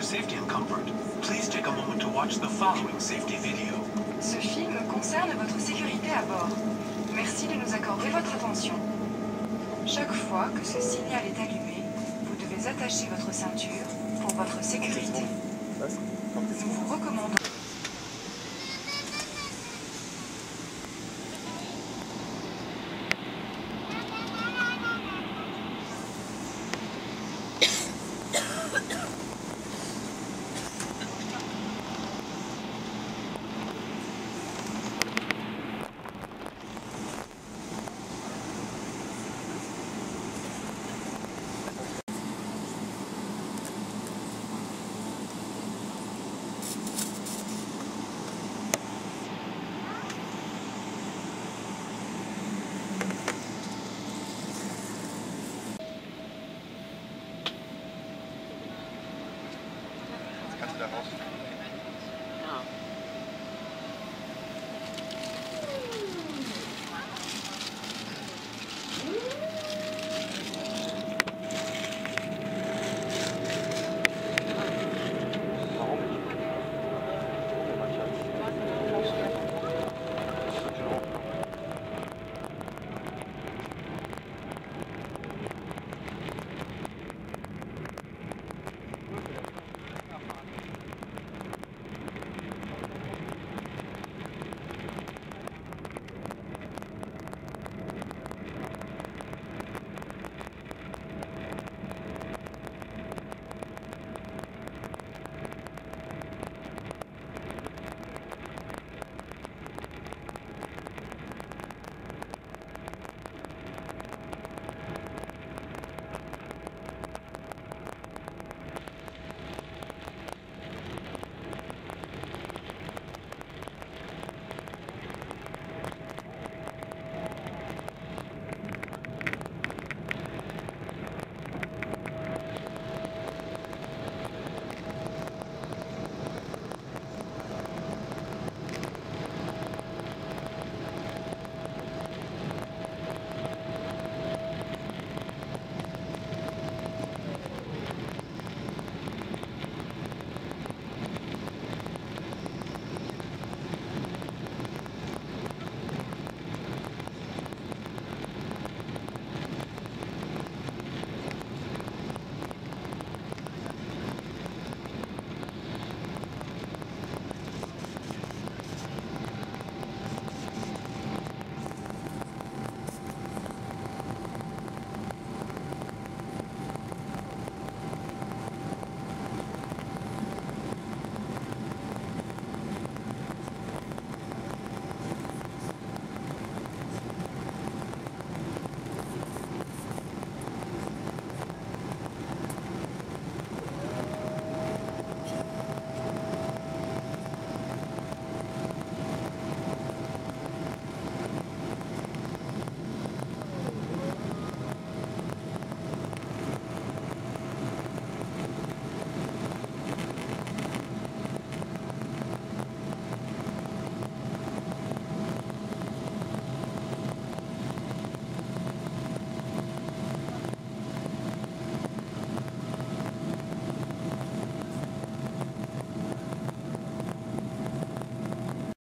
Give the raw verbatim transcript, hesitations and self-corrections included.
safety and comfort, please take a moment to watch the following safety video. Ce film concerne votre sécurité à bord. Merci de nous accorder votre attention. Chaque fois que ce signal est allumé, vous devez attacher votre ceinture pour votre sécurité. Nous vous recommandons... Kannst du da raus?